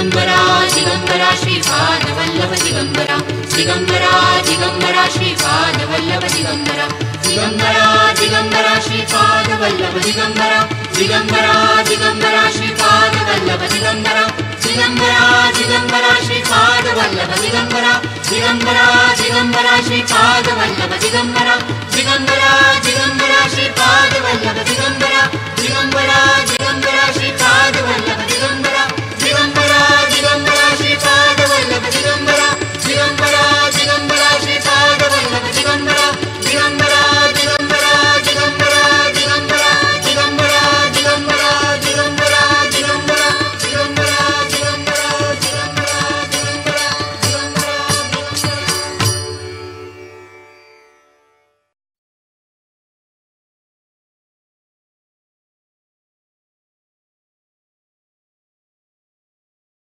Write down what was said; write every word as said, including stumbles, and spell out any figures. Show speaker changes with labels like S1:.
S1: Digambara Digambara Shripada Vallabh Digambara Digambara Digambara Shripada Vallabh Digambara Digambara Digambara Shripada Vallabh Digambara Digambara Digambara Shripada Vallabh Digambara Digambara Digambara Shripada Vallabh Digambara Digambara Digambara Shripada Vallabh Digambara Digambara Digambara Shripada Vallabh Digambara Digambara Digambara Shripada Vallabh Digambara Digambara Digambara Shripada Vallabh Digambara Digambara